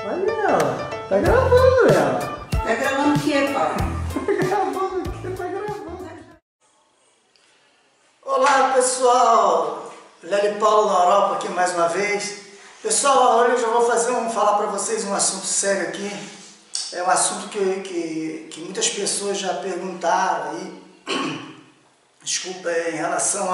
Olha ela, tá gravando ela. Tá gravando o quê, Paulo? Tá gravando o quê? Tá gravando. Olá pessoal, Lélia e Paulo na Europa aqui mais uma vez. Pessoal, hoje eu vou falar para vocês um assunto sério aqui. É um assunto que muitas pessoas já perguntaram aí, desculpa, em relação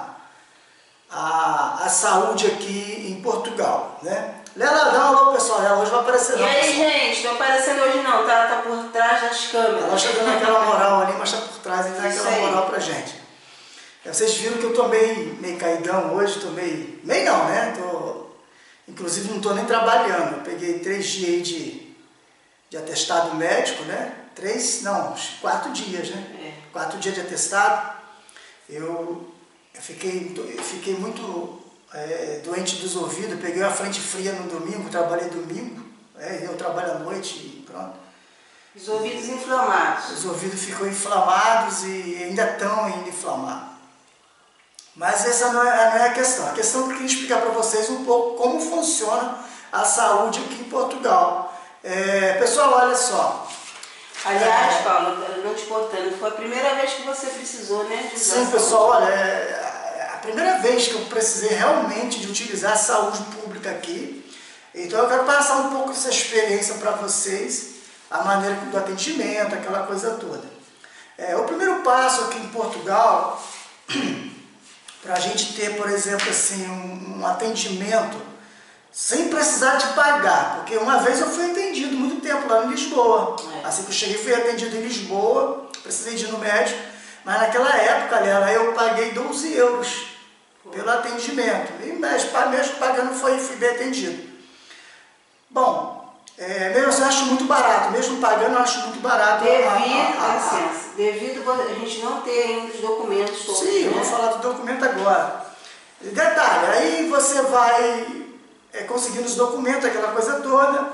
à saúde aqui em Portugal, né? Lela, dá um alô pessoal, ela hoje vai aparecer não. E aí, gente, não aparecendo hoje não, tá? Tá por trás das câmeras. Ela está dando aquela moral ali, mas está por trás e dá aquela moral pra gente. Vocês viram que eu tô meio caidão hoje, tô meio não, né? Inclusive não tô nem trabalhando, eu peguei 3 dias aí de atestado médico, né? 4 dias, né? 4 dias de atestado. Eu fiquei muito doente dos ouvidos, peguei uma frente fria no domingo, trabalhei domingo, eu trabalho à noite e pronto. Os ouvidos inflamados. Os ouvidos ficam inflamados e ainda estão inflamados. Mas essa não é a questão. A questão que eu queria explicar para vocês um pouco como funciona a saúde aqui em Portugal. Pessoal, olha só. Aliás, Paulo, não te cortando, foi a primeira vez que você precisou, né? De Sim, pessoal, olha, a primeira vez que eu precisei realmente de utilizar a saúde pública aqui. Então eu quero passar um pouco dessa experiência para vocês, a maneira do atendimento, aquela coisa toda. O primeiro passo aqui em Portugal, para a gente ter, por exemplo, assim, um atendimento sem precisar de pagar, porque uma vez eu fui atendido muito tempo lá em Lisboa. Assim que eu cheguei, fui atendido em Lisboa, precisei de ir no médico, mas naquela época, Lela, eu paguei 12 euros pelo atendimento. E mesmo pagando fui bem atendido. Bom, mesmo assim, eu acho muito barato, mesmo pagando eu acho muito barato. Devido a gente não ter ainda os documentos todos. Sim, eu vou falar do documento agora. Detalhe, aí você vai conseguindo os documentos, aquela coisa toda,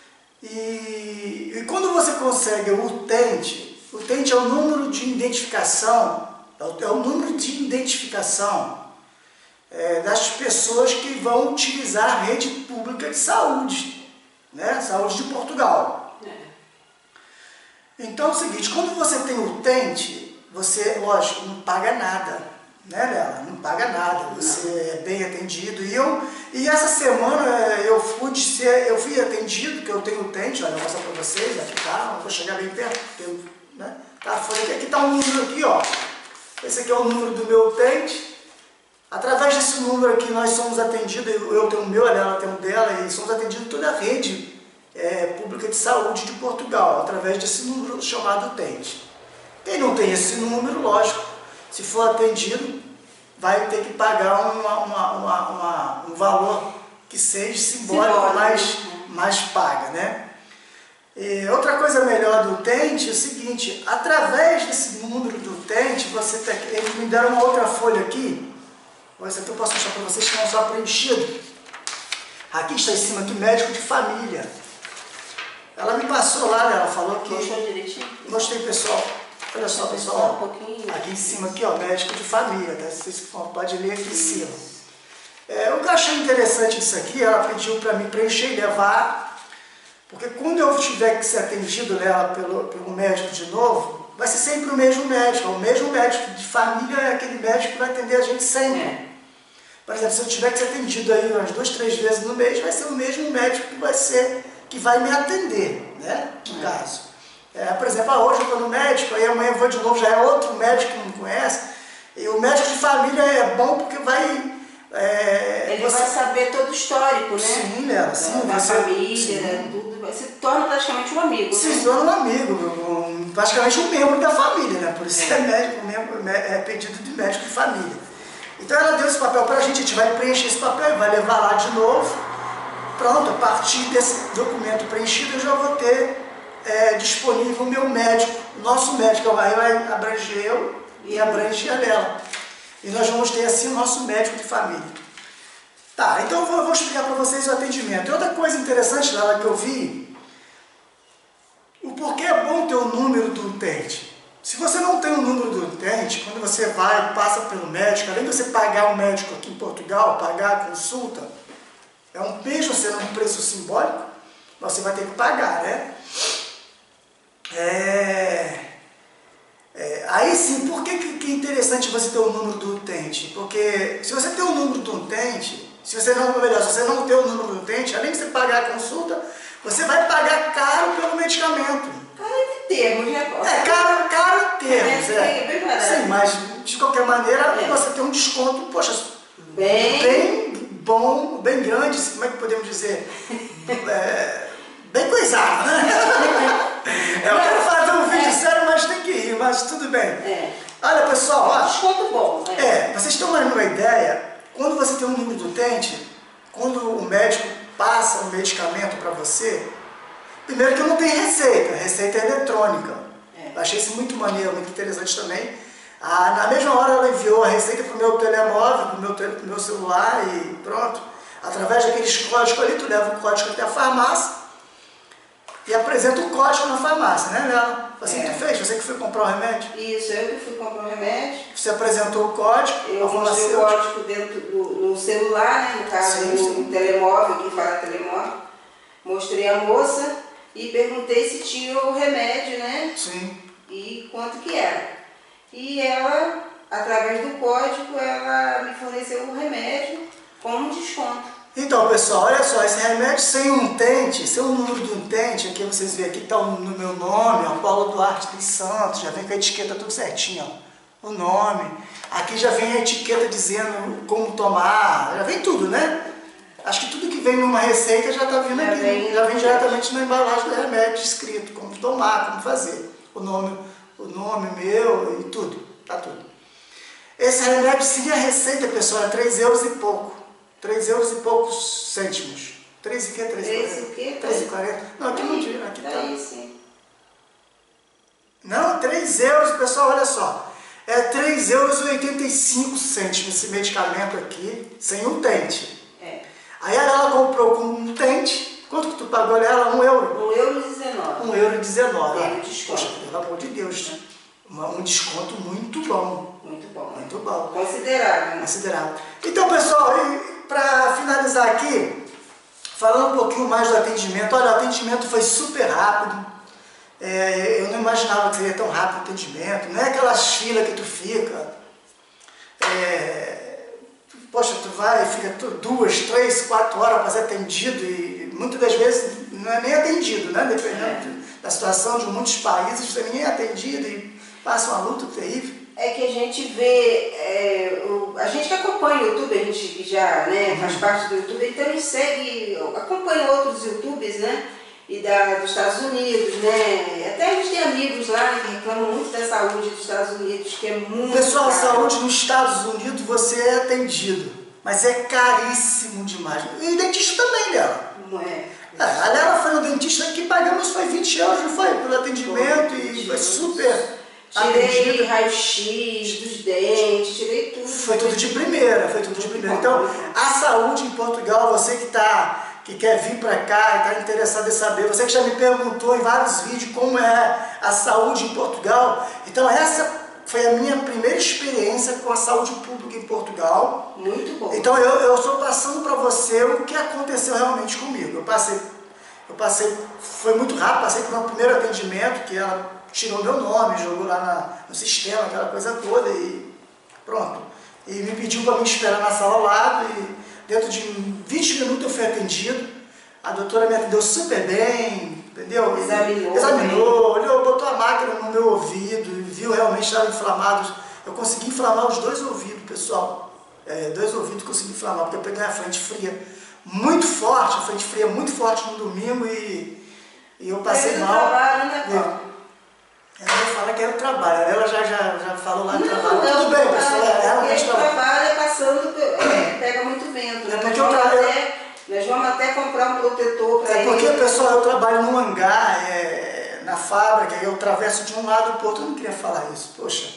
e quando você consegue o utente é o número de identificação, das pessoas que vão utilizar a rede pública de saúde, né? Saúde de Portugal. Então é o seguinte, quando você tem utente, você, lógico, não paga nada, né, Lela? Não paga nada, você é bem atendido. E essa semana eu fui atendido, que eu tenho utente, olha, vou mostrar para vocês, aqui tá, não vou chegar bem perto, porque, né? Aqui está um número aqui, ó. Esse aqui é o número do meu utente. Através desse número aqui nós somos atendidos, eu tenho o meu, a Lela tem o dela, e somos atendidos toda a rede pública de saúde de Portugal, através desse número chamado utente. Quem não tem esse número, lógico, se for atendido, vai ter que pagar um valor que seja simbólico, mas paga, né? E outra coisa melhor do utente é o seguinte, através desse número do utente, eles me deram uma outra folha aqui, essa aqui eu posso mostrar para vocês que não está preenchido. Aqui está em cima, aqui, médico de família. Ela me passou lá, né? Ela falou que... Gostou direitinho? Gostei, pessoal. Olha só, pessoal. Um pouquinho. Aqui em cima, aqui, ó, médico de família, tá? Vocês podem ler aqui em cima. O que eu achei interessante disso aqui, ela pediu para mim preencher e levar, porque quando eu tiver que ser atendido nela pelo médico de novo, vai ser sempre o mesmo médico. O mesmo médico de família é aquele médico que vai atender a gente sempre. Por exemplo, se eu tiver que ser atendido aí umas 2, 3 vezes no mês, vai ser o mesmo médico que vai me atender, né? No caso. Por exemplo, hoje eu estou no médico, aí amanhã eu vou de novo, já é outro médico que não conhece. E o médico de família é bom porque vai... Ele vai saber todo o histórico, né? Sim, Lela, sim. Da família, tudo. Você se torna praticamente um amigo. Se torna um amigo, praticamente um membro da família, né? Por isso é médico, é pedido de médico de família. Então ela deu esse papel pra gente, a gente vai preencher esse papel e vai levar lá de novo. Pronto, a partir desse documento preenchido eu já vou ter disponível o meu médico, o nosso médico, aí vai abranger eu e abrange a Lela. E nós vamos ter assim o nosso médico de família. Tá, então eu vou explicar para vocês o atendimento. E outra coisa interessante, Lela, que eu vi, o porquê é bom ter o número do utente. Se você não tem o número do utente, quando você vai, passa pelo médico, além de você pagar o médico aqui em Portugal, pagar a consulta, mesmo sendo um preço simbólico, você vai ter que pagar, né? Aí sim, por que é interessante você ter o número do utente? Porque se você tem o número do utente, se você não tem o número do utente, além de você pagar a consulta, você vai pagar caro pelo medicamento. Caro em termos, né? Caro em termos, sim, mas de qualquer maneira você tem um desconto, poxa, bem bom, bem grande, como é que podemos dizer? Bem coisado, né? Eu quero fazer um vídeo sério, mas tem que rir, mas tudo bem. Olha, pessoal, ó, desconto bom. Vocês estão uma ideia, quando você tem um número do utente, quando o médico passa um medicamento para você, primeiro que não tem receita é eletrônica. Eu achei isso muito maneiro, muito interessante também. Na mesma hora ela enviou a receita para o meu telemóvel, para o meu celular e pronto. Através daqueles códigos ali, tu leva o código até a farmácia e apresenta o código na farmácia, né, Lela? Assim que tu fez? Você que foi comprar o remédio? Isso, eu que fui comprar o remédio. Você apresentou o código? Eu mostrei o código dentro do celular, né, no caso, no telemóvel, que fala telemóvel. Mostrei a moça e perguntei se tinha o remédio, né? Sim. E quanto que era. E ela, através do código, ela me forneceu o remédio com um desconto. Então, pessoal, olha só, esse remédio sem um utente, sem o número do utente, aqui vocês veem, aqui está no meu nome, ó, Paulo Duarte dos Santos, já vem com a etiqueta tudo certinho, ó, o nome. Aqui já vem a etiqueta dizendo como tomar, já vem tudo, né? Acho que tudo que vem numa receita já está vindo aqui, já vem diretamente na embalagem do remédio escrito, como tomar, como fazer, o nome meu e tudo, tá tudo. Esse remédio, sim, a receita, pessoal, é 3 euros e pouco. 3 euros e poucos cêntimos. 3 e quê? 3,40? Não, aqui não tira, aqui tá. Não, 3 euros, pessoal, olha só. É 3 euros e 85 cêntimos esse medicamento aqui, sem um tente. Aí ela comprou com um tente. Quanto que tu pagou nela? 1 euro? 1,19 euro. 1,19 €. Desconto. Poxa, pelo amor de Deus, né? Um desconto muito bom. Muito bom. Muito bom. Considerável. Né? Considerável. Então, pessoal, para finalizar aqui, falando um pouquinho mais do atendimento. Olha, o atendimento foi super rápido. Eu não imaginava que seria tão rápido o atendimento. Não é aquelas filas que tu fica. Poxa, tu vai e fica 2, 3, 4 horas para ser atendido e muitas das vezes não é nem atendido, né? Dependendo da situação de muitos países, você nem é atendido e passa uma luta terrível. É que a gente vê, a gente que acompanha o YouTube, a gente que já faz parte do YouTube, então a gente segue, acompanha outros YouTubers, né? E dos Estados Unidos, né? Até a gente tem amigos lá que reclamam muito da saúde dos Estados Unidos, que é muito Pessoal, caro. A saúde nos Estados Unidos você é atendido, mas é caríssimo demais. E o dentista também, Lela. Não é? A Lela foi no dentista que pagamos, foi 20 euros, não foi? Pelo atendimento e foi super Tirei raio-x dos dentes, tirei tudo. Foi tudo de primeira, Então, a saúde em Portugal, você que quer vir para cá e está interessado em saber, você que já me perguntou em vários vídeos como é a saúde em Portugal, então essa foi a minha primeira experiência com a saúde pública em Portugal. Muito bom. Então eu estou passando para você o que aconteceu realmente comigo. Eu passei, foi muito rápido, passei por um primeiro atendimento que ela tirou meu nome, jogou lá no sistema, aquela coisa toda e pronto. E me pediu para me esperar na sala ao lado e dentro de 20 minutos eu fui atendido. A doutora me atendeu super bem, entendeu? Examinou, olhou, botou a máquina no meu ouvido, viu realmente estava inflamado. Eu consegui inflamar os 2 ouvidos, pessoal. 2 ouvidos consegui inflamar, porque eu peguei a frente fria muito forte, a frente fria muito forte no domingo e eu passei mal. Trabalho, né, ela vai falar que era o trabalho, ela já falou lá do trabalho. Tudo bem, pessoal, realmente o trabalho é passando, pega muito vento, né? Nós vamos até comprar um protetor para ele. Porque, pessoal, eu trabalho num hangar, na fábrica, eu atravesso de um lado para o outro, eu não queria falar isso, poxa.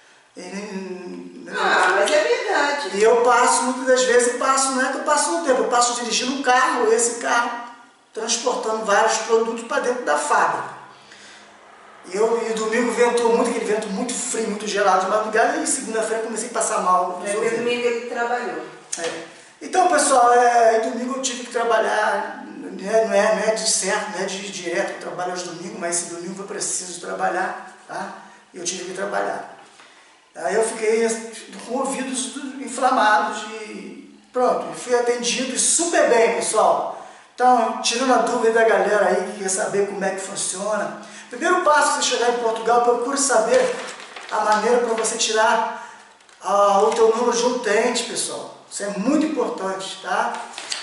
Mas é verdade. E eu passo, muitas das vezes, não é que eu passo no tempo, eu passo dirigindo um carro, esse carro transportando vários produtos para dentro da fábrica. E domingo ventou muito, aquele vento muito frio, muito gelado de madrugada, e segunda-feira comecei a passar mal. Domingo ele trabalhou. Então, pessoal, domingo eu tive que trabalhar, não não é de certo, não é de direto, eu trabalho aos domingos, mas esse domingo eu preciso trabalhar, tá? E eu tive que trabalhar. Aí eu fiquei com ouvidos inflamados e pronto, fui atendido super bem, pessoal. Então, tirando a dúvida da galera aí que quer saber como é que funciona, primeiro passo que você chegar em Portugal, procure saber a maneira para você tirar o teu número de utente, pessoal. Isso é muito importante, tá?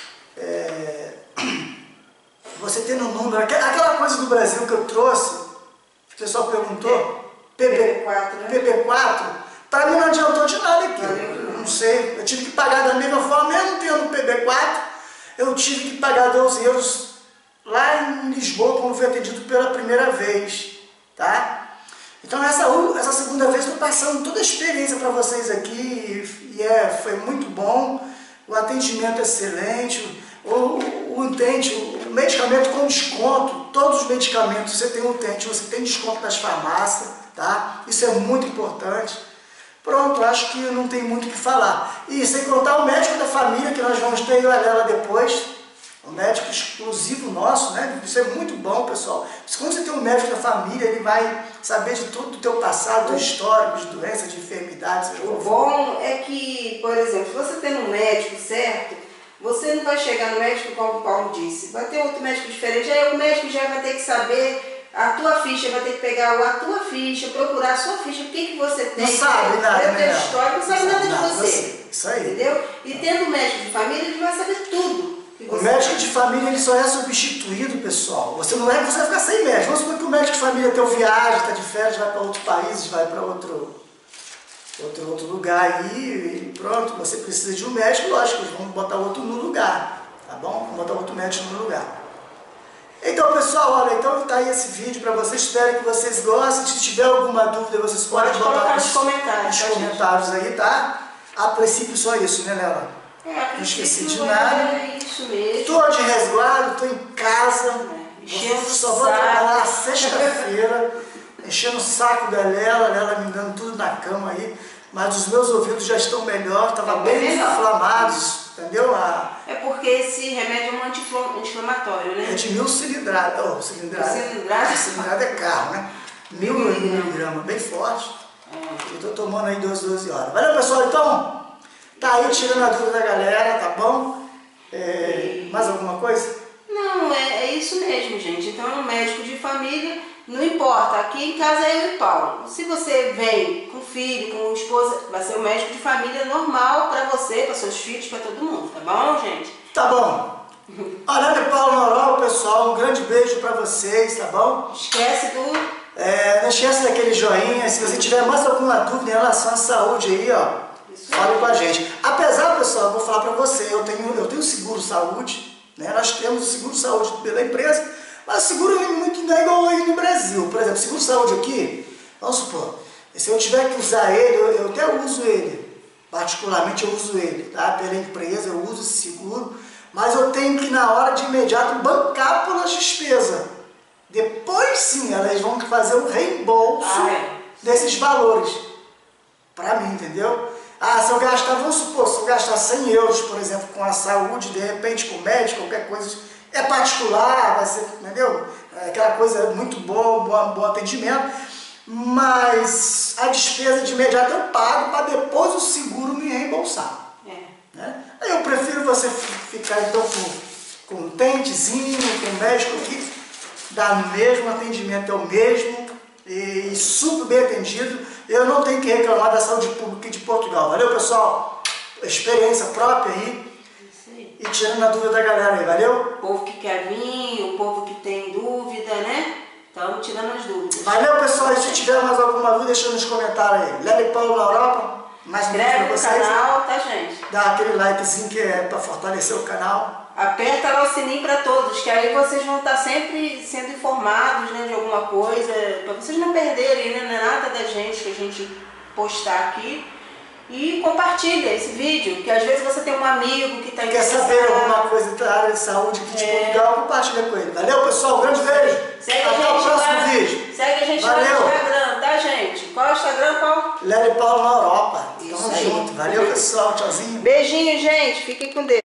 Você tendo um número, aquela coisa do Brasil que eu trouxe, que o pessoal perguntou, PP4, né? PP4, para mim não adiantou de nada aquilo. Não sei, eu tive que pagar da mesma forma, mesmo tendo o PP4, eu tive que pagar 12 euros lá em Lisboa, quando fui atendido pela primeira vez, tá? Então essa segunda vez estou passando toda a experiência para vocês aqui e foi muito bom, o atendimento é excelente, o utente, o medicamento com desconto, todos os medicamentos você tem utente, você tem desconto nas farmácias, tá? Isso é muito importante. Pronto, acho que não tem muito o que falar. E sem contar o médico da família, que nós vamos ter ela depois, um médico exclusivo nosso, né? Isso é muito bom, pessoal. Quando você tem um médico da família, ele vai saber de tudo do teu passado, do teu histórico, de doenças, de enfermidades. O bom é que, por exemplo, se você tem um médico certo, você não vai chegar no médico como o Paulo disse. Vai ter outro médico diferente, aí o médico já vai ter que saber a tua ficha, vai ter que pegar a tua ficha, procurar a sua ficha, o que você tem. Não sabe nada, o teu histórico, não sabe nada de você. Isso aí. Entendeu? E tendo um médico de família, ele vai saber tudo. O médico de família ele só é substituído, pessoal. Você não é que você vai ficar sem médico. Vamos supor que o médico de família tem viagem, está de férias, vai para outros países, vai para outro lugar aí e pronto, você precisa de um médico, lógico, vamos botar outro no lugar, tá bom? Vamos botar outro médico no lugar. Então, pessoal, olha, então tá aí esse vídeo para vocês, espero que vocês gostem. Se tiver alguma dúvida, vocês podem botar nos comentários aí, tá? A princípio só isso, né, Lela? Não esqueci de nada. É isso mesmo. Tô de resguardo, tô em casa. Só vou trabalhar sexta-feira, enchendo o saco da Lela me dando tudo na cama aí. Mas os meus ouvidos já estão melhor, estava bem inflamados, entendeu? É porque esse remédio é um anti-inflamatório, né? É de 1000 cilindrada. Cilindrada é carro, né? 1000 miligramas, bem forte. Eu estou tomando aí 12 horas. Valeu, pessoal, então? Tá aí tirando a dúvida da galera, tá bom? Mais alguma coisa? Não, é isso mesmo, gente. Então é um médico de família, não importa. Aqui em casa é eu e Paulo. Se você vem com filho, com esposa, vai ser um médico de família normal para você, para seus filhos, para todo mundo, tá bom, gente? Tá bom. Olha, Paulo Norol, pessoal, um grande beijo para vocês, tá bom? Esquece do... não esquece daquele joinha. Se você tiver mais alguma dúvida em relação à saúde aí, ó, fale com a gente. Apesar, pessoal, eu vou falar para você, eu tenho seguro saúde, né? Nós temos o seguro saúde pela empresa, mas o seguro não é igual aí no Brasil. Por exemplo, seguro saúde aqui, vamos supor, se eu tiver que usar ele, eu até uso ele, particularmente eu uso ele, tá? Pela empresa eu uso esse seguro, mas eu tenho que na hora de imediato bancar pelas despesas. Depois sim, elas vão fazer um reembolso desses valores para mim, entendeu? Se eu gastar, vamos supor, se eu gastar 100 euros, por exemplo, com a saúde, de repente com o médico, qualquer coisa, é particular, vai ser, entendeu? Aquela coisa muito boa, bom atendimento, mas a despesa de imediato eu pago para depois o seguro me reembolsar. Né? Aí eu prefiro você ficar então com um tentezinho, com o médico aqui, dá o mesmo atendimento, é o mesmo, e super bem atendido. Eu não tenho que reclamar da saúde pública de Portugal. Valeu, pessoal? Experiência própria aí. E tirando a dúvida da galera aí, valeu? O povo que quer vir, o povo que tem dúvida, né? Estamos tirando as dúvidas. Valeu, pessoal. E se tiver mais alguma dúvida, deixa nos comentários aí. Lele Paulo na Europa. Mais um vídeo pra vocês. Inscreve no canal, tá, gente? Dá aquele likezinho que é para fortalecer o canal. Aperta lá o sininho para todos, que aí vocês vão estar sempre sendo informados, né, de alguma coisa, para vocês não perderem, né, nada da gente que a gente postar aqui. E compartilha esse vídeo, que às vezes você tem um amigo que está interessado. Quer saber alguma coisa da área de saúde aqui de Portugal, compartilha com ele. Valeu, pessoal, um grande beijo. Até o próximo vídeo. Segue a gente lá no Instagram, tá, gente? Qual é o Instagram, Paulo? Lele Paulo na Europa. Tamo junto. Valeu, pessoal. Tchauzinho. Beijinho, gente. Fiquem com Deus.